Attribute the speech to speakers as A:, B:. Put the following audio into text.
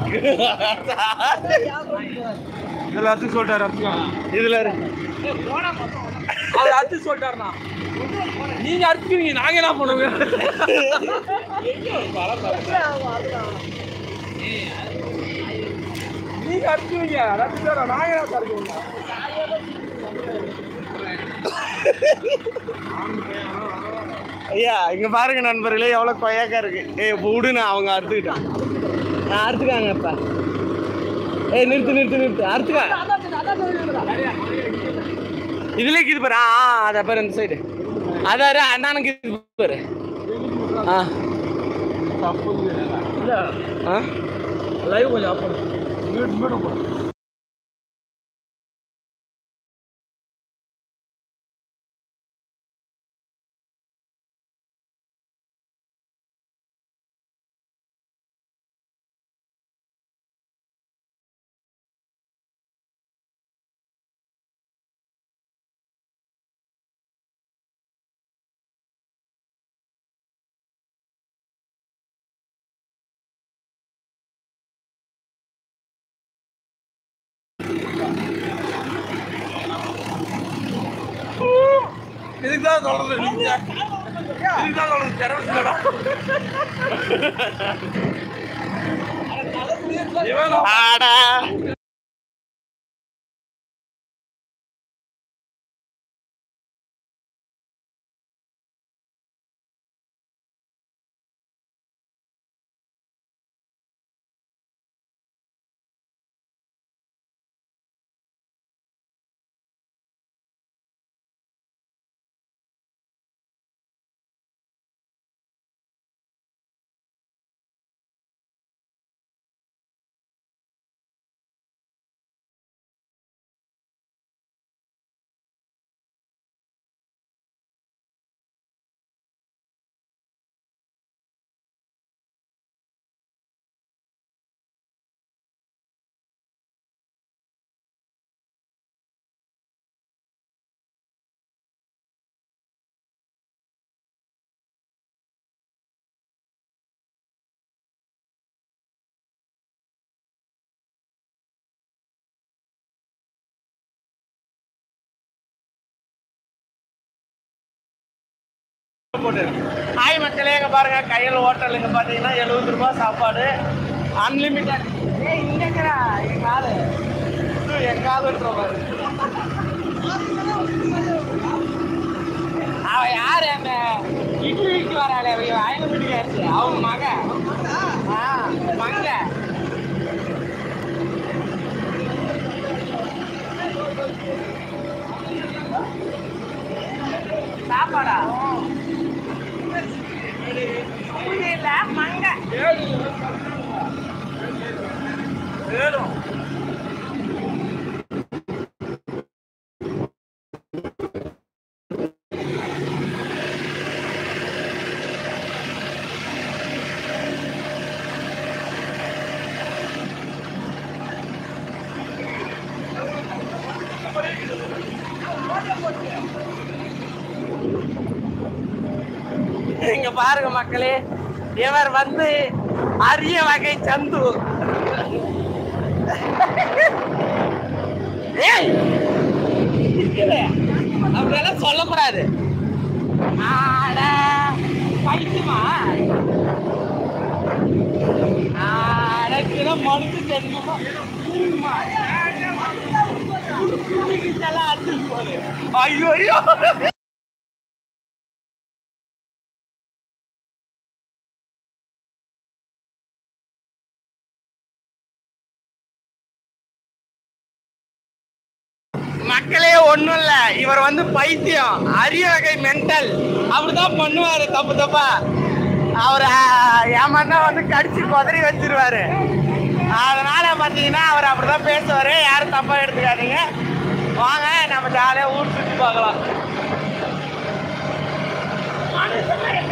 A: இதுல அர்த்தம் சொல்லிட்டாரு. இதுல அவர் அர்த்தம் சொல்லிட்டாருண்ணா. நீங்க அர்த்தீங்க, நாங்க என்ன பண்ணுவோம்? நீங்க அர்த்தீங்க, நாங்க என்ன தருவோம்? ஐயா இங்க பாருங்க நண்பர்களே, எவ்வளவு கொய்யாக்கா இருக்கு. விடுண்ணா, அவங்க அறுத்துக்கிட்டான். அறுத்துக்காங்க இப்ப. நிறுத்து அறுத்துக்கா. இதுல இது பாரு. அத பாரு, இந்த சைடு அதாரு அண்ணனுக்கு இது பாரு. லைவ் கொஞ்சம் ஆஃப் பண்ணு. இதுதான் சொல்றது. இதுதான் சொல்றது. தெரவசிலடா. ஆடா ஹாய் மக்களே, இங்க பாருங்க கையில் ஹோட்டல். இங்க பாத்தீங்கன்னா 70 ரூபாய் சாப்பாடு, அன்லிமிட்டட். இங்கக்கிறா என் காலு, என் காலுன்ற பாரு. அவ யாரு? அந்த இட்லிக்கு வராளே, ஐநூறு ஆச்சு. அவங்க மக மங்க சாப்பாடா இல்ல மங்க வேணும். இங்க பாருங்க மக்களே, இவர் வந்து அரிய வகை சந்து. அப்படியெல்லாம் சொல்லக்கூடாது. பைத்தியமா மனுக்கு தெரியுமா? ஐயோ ஐயோ, மக்களே ஒண்ணும் இல்ல, இவர் வந்து பைத்தியம், அரிய வகை மென்டல். அப்படிதான் பண்ணுவாரு தப்பு தப்பா. அவர் ஏமாந்தா வந்து கடிச்சு கொதறி வச்சிருவாரு. அதனால பாத்தீங்கன்னா அவர் அப்படிதான் பேசுவாரு. யாரும் தப்பா எடுத்துக்காதீங்க. வாங்க நம்ம ஜாலியா ஊர் சுத்தி பார்க்கலாம்.